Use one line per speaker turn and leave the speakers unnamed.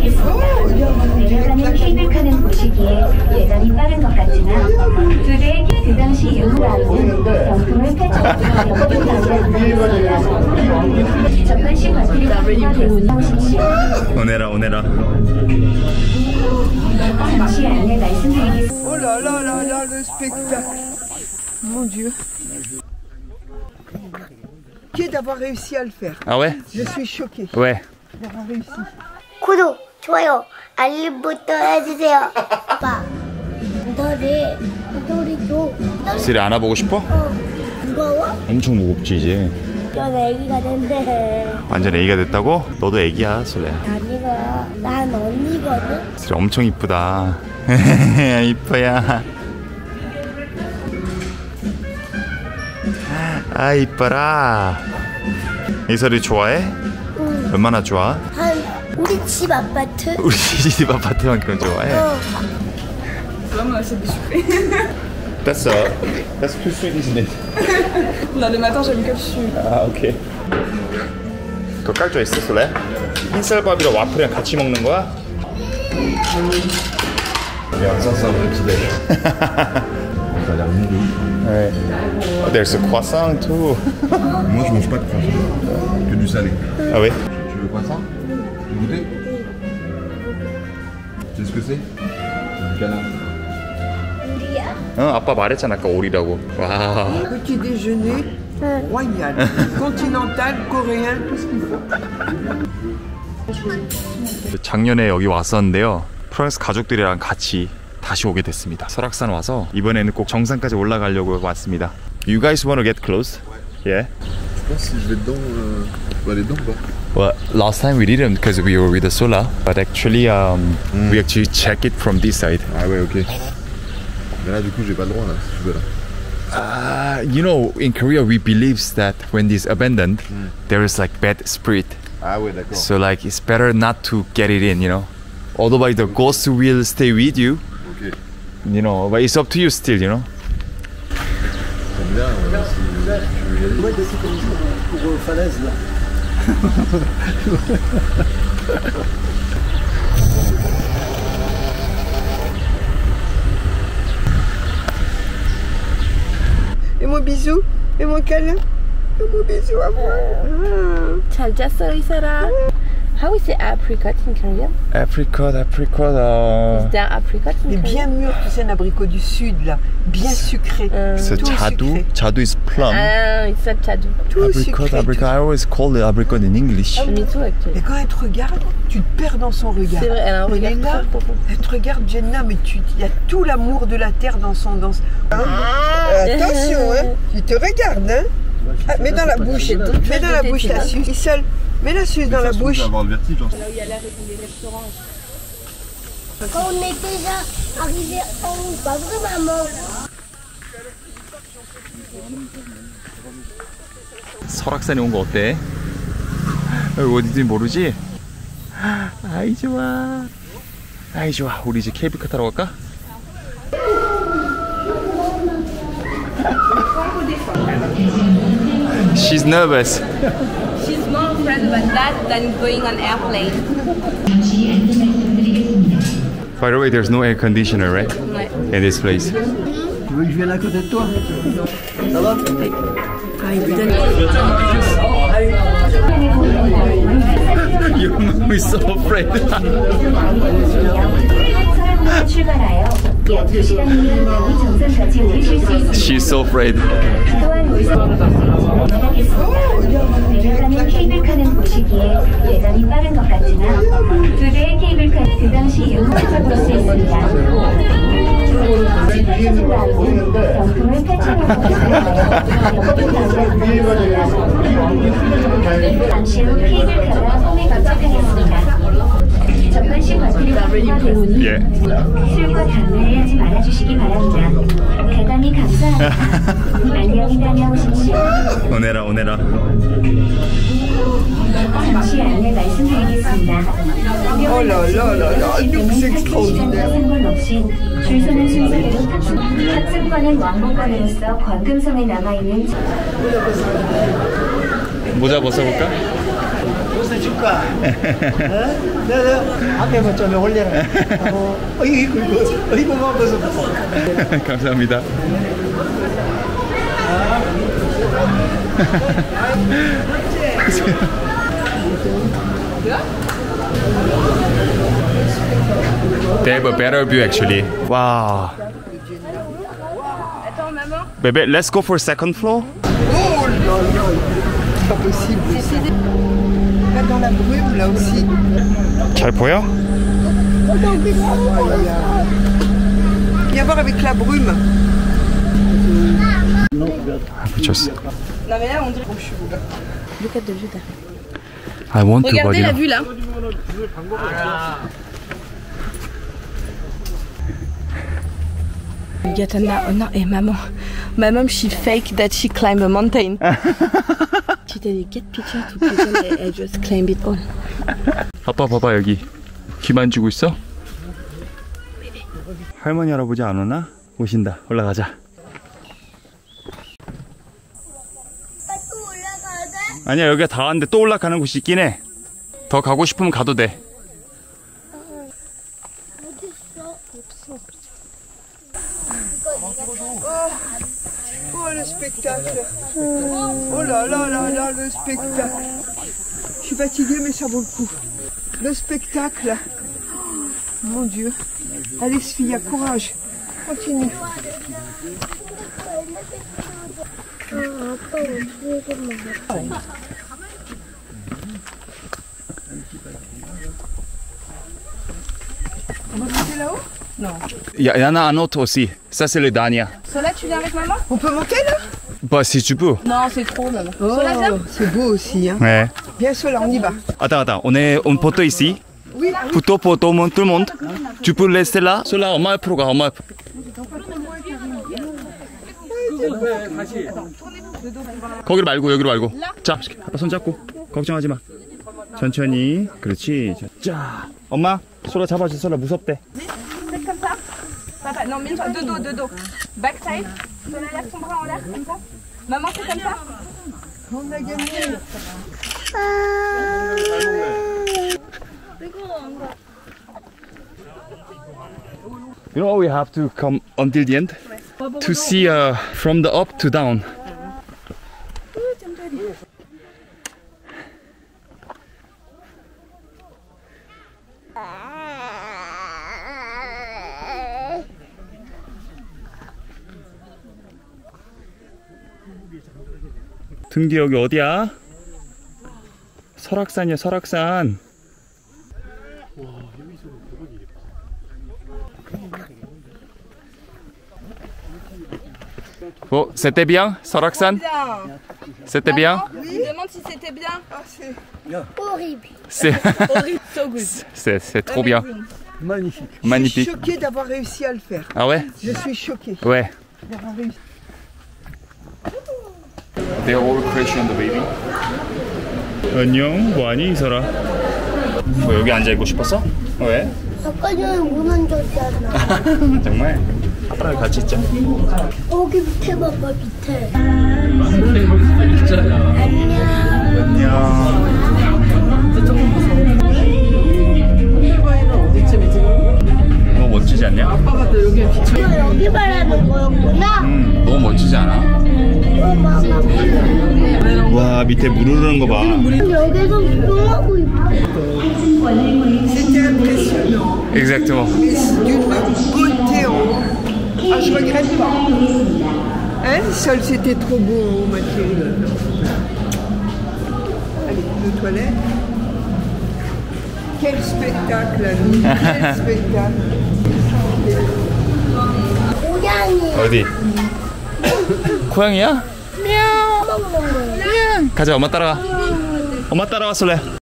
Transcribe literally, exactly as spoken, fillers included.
내려가는 케이블카는 보시기에 예전이 빠른 것 같지만 두 대의 그 당시 유후아이는 병풍을 펼쳐서 연극 가운데 있습니다. 접근식 과실과 대운하십시오.
오네라 오네라.
잠시 안내 말씀드리겠습니다.
Oh là là là là, le spectacle. Mon Dieu. Choquée d'avoir réussi à le faire.
Ah ouais?
Je suis choquée
Ouais.
d'avoir réussi.
구독, 좋아요, 알림부터 해주세요. 아빠, 너네 소리 줘.
쓰리 안아보고 싶어?
어, 무거워?
엄청 무겁지 이제.
넌 애기가 된대.
완전 애기가 됐다고? 너도 애기야 술래.
아니가, 난 언니거든.
쓰리 엄청 이쁘다. 이뻐야. 아 이뻐라. 이설이 좋아해?
응.
얼마나 좋아?
한 우리 집 아파트.
우리 집 아파트만큼 좋아해?
어.
That's uh, that's too sweet, isn't it?
Non, le matin, j'aime que le jus.
아 오케이. 그거 깔져 있어 술래? 흰쌀밥이랑 와플이랑 같이 먹는 거야?
Regarde ça, c'est un vrai petit déj. Ça a l'air bon de ouf.
Ouais. Oh, there's a croissant too.
Moi, je mange pas de croissant. Que du salé.
Ah oui?
Tu veux croissant? Tu veux goûter? Tu sais ce que c'est? Du canard.
우리야?
어, 아빠 말했잖아 아까 오리라고. 와.
Petit déjeuner royal, continental, coréen, tout ce qu'il faut.
작년에 여기 왔었는데요. 프랑스 가족들이랑 같이 다시 오게 됐습니다. 설악산 와서 이번에는 꼭 정상까지 올라가려고 왔습니다. You guys wanna get close? Yeah.
Je pense que si je vais dedans, euh, je vais aller dedans ou pas?
Well, last time we didn't because we were with the Sola, but actually um, mm. we actually check it from this side.
Ah ouais, ok. Mais là, du coup, j'ai pas le droit là, si je veux là.
Uh, you know, in Korea we believe that when it's abandoned, mm. there is like bad spirit.
Ah ouais, d'accord.
So like it's better not to get it in, you know. Otherwise the ghost will stay with you.
Ok.
You know, but it's up to you still, you know.
J'aime bien, euh, si tu veux y aller.
Ouais, c'est comme ça, pour euh, falaise là. Et mon bisou, et mon câlin, et mon bisou à moi.
잘 잤어 이 사람. How is it apricot in Korean?
Apricot, apricot. Uh...
Is there apricot in
Mais
Korean?
bien mûr, tu sais, un abricot du sud là, bien sucré.
Euh,
So
tout
jadu,
sucré.
jadu is plum.
Ah, it's not chadu.
Tout
Apricot,
sucré.
apricot.
tout-
I always call it apricot in English.
Me too actually.
Et quand elle te regarde, tu te perds dans son regard.
C'est vrai, elle a un
Elle
regard
est là,
très profond.
elle te regarde, Jenna, mais tu, il y a tout l'amour de la terre dans son dans. Hein Euh, attention, hein, il te regarde, hein. Ah, mets dans la bouche, mets dans la bouche la suce. Seul, mets la suce dans la bouche.
Tu vas avoir le vertige. Hein.
Quand on est déjà arrivé en haut, pas vrai, maman?
설악산에 온 거 어때? 여기 어딘지 모르지? 아이 좋아. 아이 좋아. 우리 이제 케이블카 타러 갈까? She's nervous.
She's more afraid about that than going on airplane.
By the way, there's no air conditioner, right?
Ouais.
In this place.
Tu veux que je vienne à côté de toi? Ça va?
Your mom is so afraid.
출발하여 약 두 시간 후에 정상까지 오르실 수 있습니다.
She's so afraid.
또한 내려가는 케이블카는 보시기에 예전이 빠른 것 같지만 두 대의 케이블카 그 당시 유후아이로 수 있습니다. 병풍을 펼쳐놓고 잠시 후 케이블카가 섬에 도착하겠습니다. 접근식 과실과 대운이
예.
술과 담배를 하지 말아주시기 바랍니다. 대단히 감사합니다. 안녕히 다녀오십시오.
오네라 오네라.
잠시 안내 말씀드리겠습니다.
Oh là là là là, nous c'est extraordinaire.
상관없이 줄 서는 순서대로 탑승. 탑승권은 왕복권으로서 관금성에 남아있는
모자 벗어볼까?
버섯 줄까? 어? 내가 앞에만 좀 올려라. 어, 어이구, 이거, 어이구만 버섯.
감사합니다. They have a better view actually. Wow. Bébé, let's go for second floor.
Oh là là, c'est pas possible. Là dans la brume, là aussi.
잘 보여?
Viens voir avec la brume.
미쳤어.
Non mais là on dirait que je suis beau.
Bouquette de vue là.
I want to
Regardez
body.
la vue là. Gatana, oh non, et maman, my mom she fake that she climb a mountain. She tell you get picture to people, I, I just climb it all.
아빠 봐봐 여기 귀 만지고 있어? 할머니 할아버지 안 오나? 오신다. 올라가자.
또 올라가야 돼?
아니야 여기가 다 왔는데 또 올라가는 곳이 있긴 해. 더 가고 싶으면 가도 돼.
어딨어? 없어.
Oh le spectacle. Oh là là là là, le spectacle. Je suis fatiguée mais ça vaut le coup. Le spectacle. Mon Dieu. Allez Sophia, courage. Continue.
아, 아빠 어떻게 먹어?
On va monter là-haut?
Il y, y en a un autre aussi. Ça c'est le dernier.
Sola, tu viens avec maman?
On peut monter là?
Bah si tu peux.
Non, c'est trop maman.
Oh, c'est beau aussi. Hein.
Ouais.
Viens Sola, on y va.
Attends, attends. On est une photo ici.
Oui.
Photo pour tout le monde. Tout le monde. Tu peux laisser là. Sola, 엄마 옆으로 가. 엄마 옆. 거기로 말고 여기로 말고. 자, 아빠 손 잡고. 걱정하지 마. 천천히. 그렇지. 자, 엄마. 소라 잡아줘. 소라 무섭대.
Comme ça. Papa, non, mets-toi de dos, de dos. Backside. Sola, lève ton bras en l'air, comme ça. Maman, c'est comme ça.
On a gagné.
You know we have to come until the end to see uh, from the up to down. 등기 여기 어디야? 설악산이야 설악산. Oh, c'était bien, 설악산? C'était bien?
Il demande si c'était bien.
Ah, c'est
Horrible.
C'est
Horrible, so good.
c'est c'est trop bien.
Magnifique.
Je suis
Magnifique.
choquée d'avoir réussi à le faire.
Ah ouais?
Je suis choquée
Ouais.
d'avoir réussi.
They're all crashing on the baby. 안녕, 뭐하니 이설아? 뭐 여기 앉아있고 싶었어? 왜?
아까 전에 문 앉았잖아.
정말? 아빠랑 같이 있자.
여기 밑에 봐봐, 밑에.
안녕. 너무 멋지지 않냐?
이거 여기 말하는 거였구나.
응, 너무 멋지지 않아?
어, 봐봐.
와, 밑에 물 흐르는 거 봐.
여기서 수영하고 있어.
C'était impressionnant.
Exactement.
D'une beauté en haut. Ah, je regrette pas. Hein, seul c'était trop beau, ma chérie. Allez, deux toilettes. Quel spectacle, Annie. Quel spectacle.
고양이.
어디? 고양이야?
мя우. 먹는 거야.
가자, 엄마 따라가. 엄마 따라와, 솔레.